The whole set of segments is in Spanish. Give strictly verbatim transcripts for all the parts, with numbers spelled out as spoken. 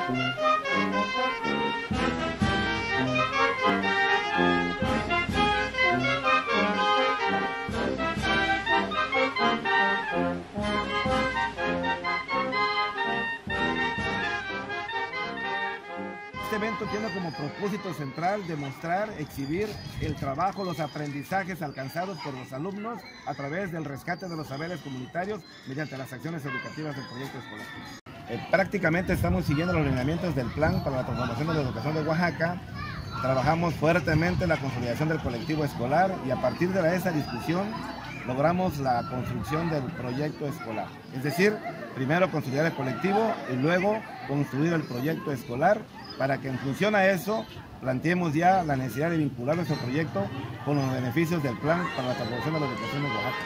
Este evento tiene como propósito central demostrar, exhibir el trabajo, los aprendizajes alcanzados por los alumnos a través del rescate de los saberes comunitarios mediante las acciones educativas del proyecto escolar. Eh, prácticamente estamos siguiendo los lineamientos del Plan para la Transformación de la Educación de Oaxaca. Trabajamos fuertemente la consolidación del colectivo escolar y a partir de esa discusión logramos la construcción del proyecto escolar. Es decir, primero consolidar el colectivo y luego construir el proyecto escolar para que en función a eso planteemos ya la necesidad de vincular nuestro proyecto con los beneficios del Plan para la Transformación de la Educación de Oaxaca.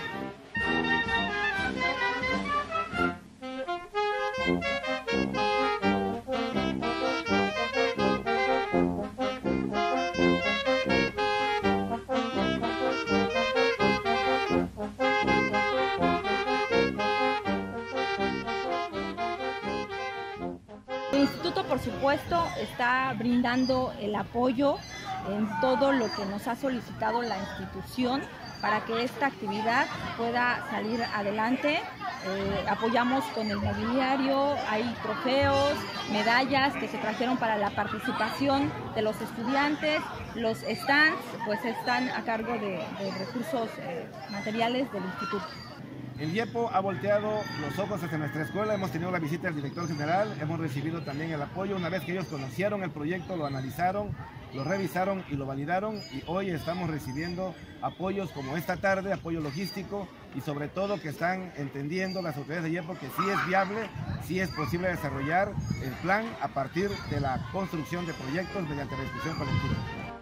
El instituto, por supuesto, está brindando el apoyo en todo lo que nos ha solicitado la institución para que esta actividad pueda salir adelante. Eh, apoyamos con el mobiliario, hay trofeos, medallas que se trajeron para la participación de los estudiantes. Los stands pues están a cargo de, de recursos eh, materiales del instituto. El IEPO ha volteado los ojos hacia nuestra escuela, hemos tenido la visita del director general, hemos recibido también el apoyo. Una vez que ellos conocieron el proyecto, lo analizaron, lo revisaron y lo validaron, y hoy estamos recibiendo apoyos como esta tarde, apoyo logístico, y sobre todo que están entendiendo las autoridades de IEPO que sí es viable, sí es posible desarrollar el plan a partir de la construcción de proyectos mediante la discusión colectiva.